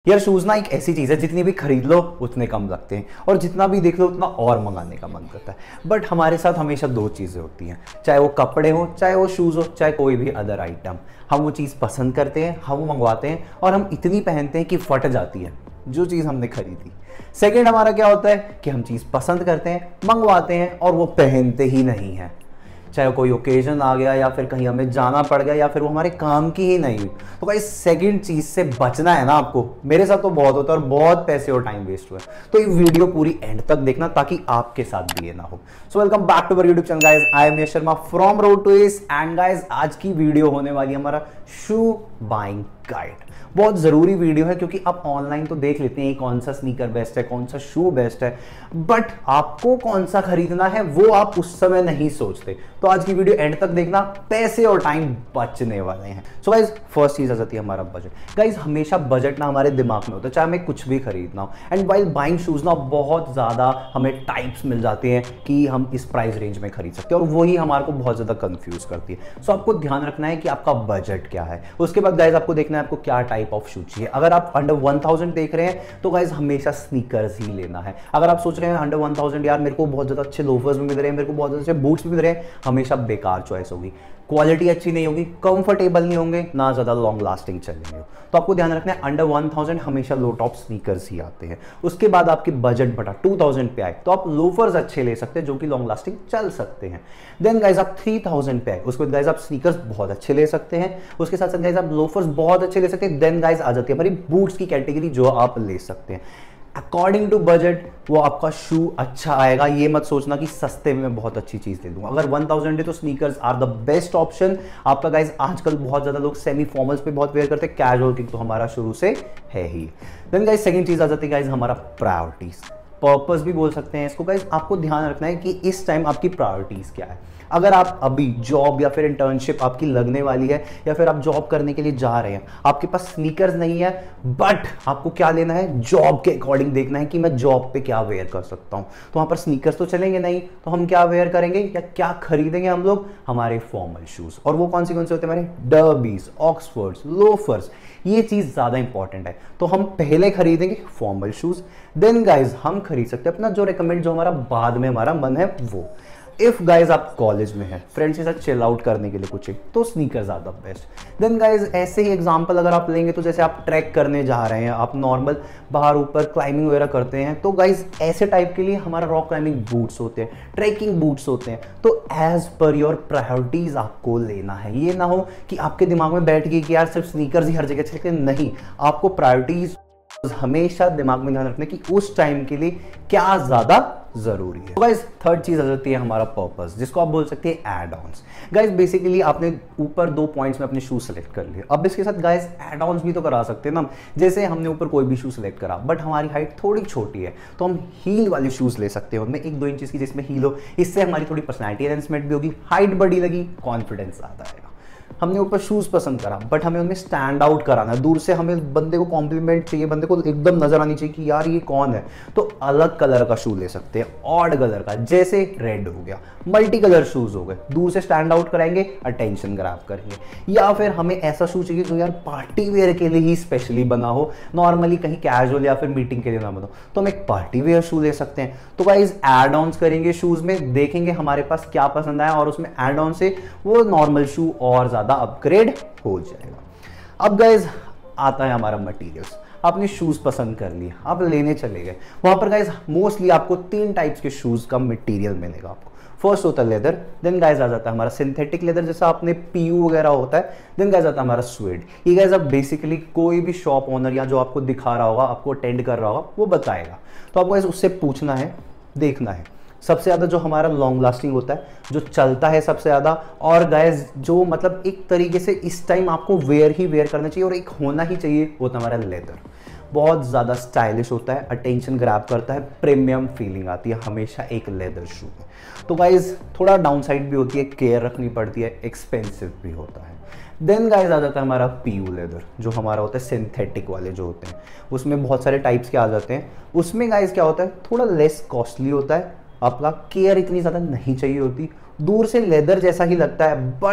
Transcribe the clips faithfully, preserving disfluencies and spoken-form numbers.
यार शूज ना एक ऐसी चीज़ है जितनी भी खरीद लो उतने कम लगते हैं और जितना भी देख लो उतना और मंगाने का मन करता है। बट हमारे साथ हमेशा दो चीज़ें होती हैं, चाहे वो कपड़े हो, चाहे वो शूज़ हो, चाहे कोई भी अदर आइटम। हम वो चीज़ पसंद करते हैं, हम वो मंगवाते हैं और हम इतनी पहनते हैं कि फट जाती है जो चीज़ हमने खरीदी। सेकेंड हमारा क्या होता है कि हम चीज़ पसंद करते हैं, मंगवाते हैं और वो पहनते ही नहीं है। चाहे कोई ओकेजन आ गया या फिर कहीं हमें जाना पड़ गया या फिर वो हमारे काम की ही नहीं हुई। तो भाई सेकंड चीज से बचना है ना आपको। मेरे साथ तो बहुत होता है और बहुत पैसे और टाइम वेस्ट हुआ है। तो ये वीडियो पूरी एंड तक देखना ताकि आपके साथ भी ये ना हो। So welcome back to our YouTube channel guys, I am Yash Sharma from road to S. And guys आज की वीडियो होने वाली है हमारा शू बाइंग गाइड। बहुत ज़रूरी वीडियो है क्योंकि आप ऑनलाइन तो देख लेते हैं कौन सा स्नीकर बेस्ट है, कौन सा शू बेस्ट है, बट आपको कौन सा खरीदना है वो आप उस समय नहीं सोचते। तो आज की वीडियो एंड तक देखना, पैसे और टाइम बचने वाले हैं। सो गाइज फर्स्ट चीज़ आ जाती है हमारा बजट। गाइज हमेशा बजट ना हमारे दिमाग में होता है, चाहे हमें कुछ भी खरीदना हो। एंड वाइल बाइंग शूज़ ना बहुत ज़्यादा हमें टाइप्स मिल जाते हैं कि हम इस प्राइस रेंज में खरीद सकते हैं और वही हमारे को बहुत ज़्यादा कंफ्यूज करती है। सो आपको ध्यान रखना है कि आपका बजट क्या है। उसके बाद गाइज आपको देखना है आपको क्या टाइप ऑफ शूज चाहिए। अगर आप अंडर वन थाउजेंड देख रहे हैं तो गाइज हमेशा स्नीकर्स ही लेना है। अगर आप सोच रहे हैं अंडर वन थाउजेंड यार मेरे को बहुत ज़्यादा अच्छे लोफर्स भी मिल रहे हैं, मेरे को बहुत अच्छे बूट्स भी मिल रहे हैं, हमेशा बेकार चॉइस होगी। क्वालिटी अच्छी नहीं होगी, कंफर्टेबल नहीं होंगे, ना ज़्यादा लॉन्ग लास्टिंग चलेंगे। तो आपको ध्यान रखना है अंडर वन थाउजेंड हमेशा लो टॉप स्नीकर्स ही आते हैं। उसके बाद आपकी बजट बटा टू थाउजेंड पे आए तो आप लोफर्स अच्छे ले सकते हैं जो कि लॉन्ग लास्टिंग चल सकते हैं। देन गाइज आप थ्री थाउजेंड पे आए, उसके बाद गाइज आप स्नीकर्स बहुत अच्छे ले सकते हैं। उसके साथ साथ गाइज आप लोफर्स बहुत अच्छे ले सकते हैं। देन गाइज आ जाती है हमारी बूट्स की कैटेगरी जो आप ले सकते हैं। अकॉर्डिंग टू बजट वो आपका शू अच्छा आएगा। ये मत सोचना कि सस्ते में मैं बहुत अच्छी चीज दे दूंगा। अगर वन थाउजेंड है तो sneakers are the best option आपका। गाइज आजकल बहुत ज्यादा लोग सेमी फॉर्मल्स पे बहुत वेयर करते हैं, कैजुअल किक तो हमारा शुरू से है ही। देन गाइज सेकंड चीज आ जाती है गाइज हमारा प्रायोरिटीज, पर्पस भी बोल सकते हैं इसको। गाइज आपको ध्यान रखना है कि इस टाइम आपकी प्रायोरिटीज क्या है। अगर आप अभी जॉब या फिर इंटर्नशिप आपकी लगने वाली है या फिर आप जॉब करने के लिए जा रहे हैं, आपके पास स्नीकर्स नहीं है, बट आपको क्या लेना है, जॉब के अकॉर्डिंग देखना है कि मैं जॉब पे क्या वेयर कर सकता हूं। तो वहां पर स्नीकर्स तो चलेंगे नहीं, तो हम क्या वेयर करेंगे या क्या खरीदेंगे हम लोग, हमारे फॉर्मल शूज। और वो कौन से कौन से होते हैं हमारे, डर्बीज, ऑक्सफोर्ड्स, लोफर्स। ये चीज ज्यादा इंपॉर्टेंट है। तो हम पहले खरीदेंगे फॉर्मल शूज, देन गाइज हम खरीद सकते हैं अपना जो रिकमेंड, जो हमारा बाद में हमारा मन है वो। इफ गाइज आप कॉलेज में हैं, फ्रेंड्स के साथ चिल आउट करने के लिए कुछ तो स्नीकर ज़्यादा बेस्ट। देन गाइज ऐसे ही एग्जांपल अगर आप लेंगे तो जैसे आप ट्रैक करने जा रहे हैं, आप नॉर्मल बाहर ऊपर क्लाइंबिंग वगैरह करते हैं, तो गाइज ऐसे टाइप के लिए हमारा रॉक क्लाइंबिंग बूट्स होते हैं, ट्रैकिंग बूट्स होते हैं। तो एज पर योर प्रायोरिटीज आपको लेना है। ये ना हो कि आपके दिमाग में बैठ गई कि यार सिर्फ स्नीकर्स ही हर जगह चलते, नहीं। आपको प्रायोरिटीज हमेशा दिमाग में ध्यान रखना कि उस टाइम के लिए क्या ज्यादा जरूरी है। तो गाइस थर्ड चीज आ जाती है हमारा पर्पस, जिसको आप बोल सकते हैं एड ऑन्स। गाइस बेसिकली आपने ऊपर दो पॉइंट्स में अपने शूज सेलेक्ट कर लिए, अब इसके साथ गाइस एड ऑन्स भी तो करा सकते हैं ना। जैसे हमने ऊपर कोई भी शूज सेलेक्ट करा बट हमारी हाइट थोड़ी छोटी है तो हम हील वाले शूज ले सकते हैं, उनमें एक दो इंचेस की जिसमें हील हो। इससे हमारी थोड़ी पर्सनैलिटी एनहांसमेंट भी होगी, हाइट बड़ी लगी, कॉन्फिडेंस आता है। हमने ऊपर शूज पसंद करा बट हमें उनमें स्टैंड आउट कराना है, दूर से हमें बंदे को कॉम्प्लीमेंट चाहिए, बंदे को एकदम नजर आनी चाहिए कि यार ये कौन है। तो अलग कलर का शू ले सकते हैं, ऑड कलर का, जैसे रेड हो गया, मल्टी कलर शूज हो गए, दूर से स्टैंड आउट कराएंगे, अटेंशन ग्रैब करेंगे। या फिर हमें ऐसा शू चाहिए जो यार पार्टी वेयर के लिए ही स्पेशली बना हो, नॉर्मली कहीं कैजुअल या फिर मीटिंग के लिए ना बना, तो हम एक पार्टी वेयर शू ले सकते हैं। तो गाइस एड ऑन्स करेंगे शूज में, देखेंगे हमारे पास क्या पसंद आया और उसमें एड ऑन से वो नॉर्मल शू और ज्यादा अपग्रेड हो जाएगा। अब गाइज आता है हमारा मटेरियल्स। आपने शूज पसंद कर लिए, आप लेने चले गए, वहां पर गाइज मोस्टली आपको तीन टाइप्स के शूज का मटेरियल मिलेगा आपको। फर्स्ट होता है लेदर, देन गाइज आ जाता है हमारा सिंथेटिक लेदर जैसा आपने पीयू वगैरह होता है, देन गाइज आता है हमारा स्वेड। ये गाइज आप बेसिकली कोई भी शॉप ओनर या जो आपको दिखा रहा होगा, आपको अटेंड कर रहा होगा, वो बताएगा। तो आपको गाइज उससे पूछना है, देखना है सबसे ज़्यादा जो हमारा लॉन्ग लास्टिंग होता है, जो चलता है सबसे ज़्यादा, और गाइस जो मतलब एक तरीके से इस टाइम आपको वेयर ही वेयर करना चाहिए और एक होना ही चाहिए, वो हमारा लेदर। बहुत ज़्यादा स्टाइलिश होता है, अटेंशन ग्रैब करता है, प्रीमियम फीलिंग आती है हमेशा एक लेदर शू में। तो गाइस थोड़ा डाउन साइड भी होती है, केयर रखनी पड़ती है, एक्सपेंसिव भी होता है। देन गाइस आ जाता है हमारा पीयू लेदर, जो हमारा होता है सिंथेटिक वाले जो होते हैं, उसमें बहुत सारे टाइप्स के आ जाते हैं। उसमें गाइस क्या होता है, थोड़ा लेस कॉस्टली होता है, आपका केयर इतनी ज़्यादा नहीं चाहिए होती, दूर से लेदर जैसा ही लगता है बट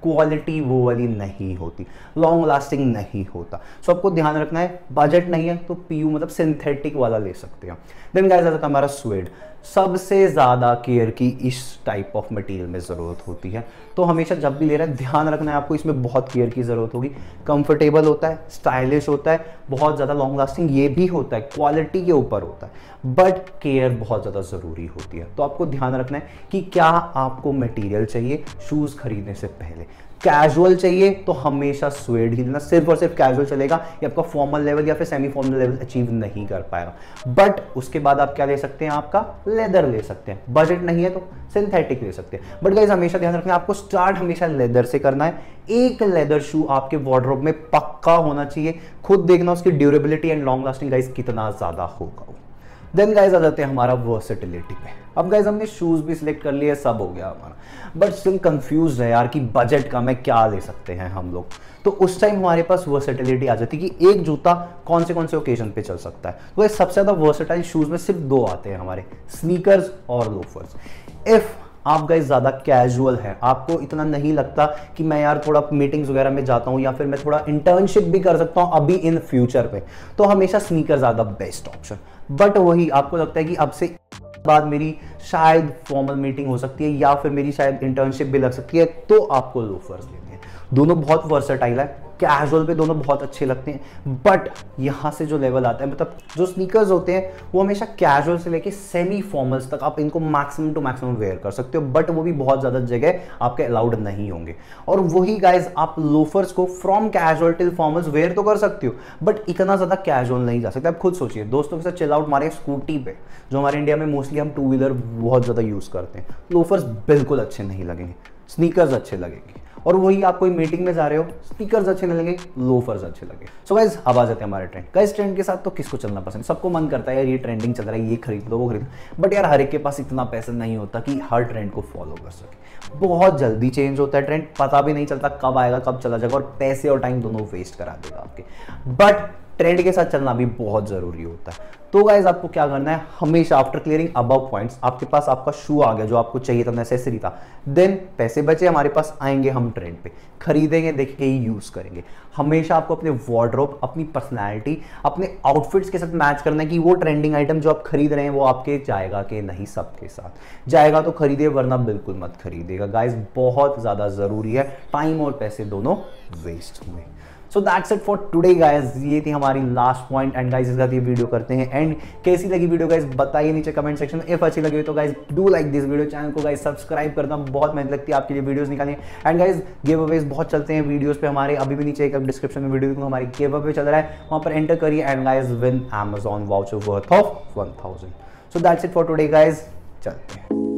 क्वालिटी वो वाली नहीं होती, लॉन्ग लास्टिंग नहीं होता। सो आपको ध्यान रखना है, बजट नहीं है तो पीयू मतलब सिंथेटिक वाला ले सकते हैं। देन गाइस आता है हमारा स्वेड। सबसे ज़्यादा केयर की इस टाइप ऑफ मटेरियल में ज़रूरत होती है, तो हमेशा जब भी ले रहे हैं ध्यान रखना है आपको, इसमें बहुत केयर की ज़रूरत होगी। कंफर्टेबल होता है, स्टाइलिश होता है, बहुत ज़्यादा लॉन्ग लास्टिंग ये भी होता है, क्वालिटी के ऊपर होता है, बट केयर बहुत ज़्यादा ज़रूरी होती है। तो आपको ध्यान रखना है कि क्या आपको मटेरियल चाहिए शूज़ खरीदने से पहले। कैजुअल चाहिए तो हमेशा स्वेड ही लेना, सिर्फ और सिर्फ कैजुअल चलेगा, ये आपका फॉर्मल लेवल या फिर सेमी फॉर्मल लेवल अचीव नहीं कर पाएगा। बट उसके बाद आप क्या ले सकते हैं, आपका लेदर ले सकते हैं, बजट नहीं है तो सिंथेटिक ले सकते हैं। बट गाइस हमेशा ध्यान रखना है, आपको स्टार्ट हमेशा लेदर से करना है। एक लेदर शू आपके वार्डरोब में पक्का होना चाहिए, खुद देखना उसकी durability and long lasting guys कितना ज्यादा होगा। देन गाइस आ जाते हैं हमारा वर्सेटिलिटी पे। अब गाइस हमने शूज भी सिलेक्ट कर लिए, सब हो गया हमारा, बट स्टिल कंफ्यूज है यार कि बजट कम है, क्या ले सकते हैं हम लोग। तो उस टाइम हमारे पास वर्सेटिलिटी आ जाती है कि एक जूता कौन से कौन से ओकेजन पे चल सकता है। तो गाइस सबसे ज़्यादा वर्सेटाइल शूज में सिर्फ दो आते हैं हमारे, स्नीकर्स और लोफर्स। इफ़ आप गाइस ज़्यादा कैजुअल है, आपको इतना नहीं लगता कि मैं यार थोड़ा मीटिंग्स वगैरह में जाता हूँ या फिर मैं थोड़ा इंटर्नशिप भी कर सकता हूँ अभी इन फ्यूचर पे, तो हमेशा स्नीकर ज़्यादा बेस्ट ऑप्शन। बट वही आपको लगता है कि अब से बाद मेरी शायद फॉर्मल मीटिंग हो सकती है या फिर मेरी शायद इंटर्नशिप भी लग सकती है, तो आपको लोफर्स लेने हैं। दोनों बहुत वर्सेटाइल है, कैजुअल पे दोनों बहुत अच्छे लगते हैं, बट यहाँ से जो लेवल आता है, मतलब जो स्नीकर्स होते हैं वो हमेशा कैजुअल से लेके सेमी फॉर्मल्स तक आप इनको मैक्सिमम टू मैक्सिमम वेयर कर सकते हो, बट वो भी बहुत ज़्यादा जगह आपके अलाउड नहीं होंगे। और वही गाइज आप लोफर्स को from casual till formals wear तो कर सकते हो, बट इतना ज़्यादा कैजुअल नहीं जा सकते। आप खुद सोचिए, दोस्तों के साथ चिल आउट मारे स्कूटी पे, जो हमारे इंडिया में मोस्टली हम टू व्हीलर बहुत ज़्यादा यूज़ करते हैं, लोफर्स बिल्कुल अच्छे नहीं लगेंगे, स्नीकर्स अच्छे लगेंगे। और वही आप कोई मीटिंग में जा रहे हो, स्पीकर्स अच्छे नहीं लगेंगे, लोफर्स अच्छे लगे। सो गाइस अब आ जाते हैं हमारे ट्रेंड। गाइस ट्रेंड के साथ तो किसको चलना पसंद, सबको मन करता है यार ये ट्रेंडिंग चल रहा है, ये खरीद लो वो खरीद लो, बट यार हर एक के पास इतना पैसा नहीं होता कि हर ट्रेंड को फॉलो कर सके। बहुत जल्दी चेंज होता है ट्रेंड, पता भी नहीं चलता कब आएगा कब चला जाएगा, और पैसे और टाइम दोनों वेस्ट करा देगा आपके। बट ट्रेंड के साथ चलना भी बहुत जरूरी होता है। तो गाइज आपको क्या करना है, हमेशा आफ्टर क्लियरिंग अबव पॉइंट्स, आपके पास आपका शू आ गया जो आपको चाहिए था, नेसेसरी था, देन पैसे बचे हमारे पास, आएंगे हम ट्रेंड पे, खरीदेंगे, देख के ही यूज करेंगे। हमेशा आपको अपने वार्डरोब, अपनी पर्सनैलिटी, अपने आउटफिट्स के साथ मैच करना है कि वो ट्रेंडिंग आइटम जो आप खरीद रहे हैं वो आपके जाएगा कि नहीं। सबके साथ जाएगा तो खरीदिए, वरना बिल्कुल मत खरीदेगा। गाइज बहुत ज्यादा जरूरी है, टाइम और पैसे दोनों वेस्ट हुए। So that's it for today guys, ये थी हमारी लास्ट पॉइंट। एंड गाइज इसके साथ ये वीडियो करते हैं एंड। कैसी लगी वीडियो गाइज बताइए नीचे कमेंट सेक्शन में। इफ अच्छी लगी तो guys do like this video, channel को गाइज सब्सक्राइब करना, बहुत मेहनत लगती है आपके लिए वीडियोस निकालने। एंड गाइज गिव अवेज बहुत चलते हैं वीडियोस पे हमारे, अभी भी नीचे एक डिस्क्रिप्शन में वीडियो देखो, हमारी गिव अवे चल रहा है, वहाँ पर एंटर करिए and guys win Amazon voucher worth of one thousand. So that's it for today guys, चलते हैं।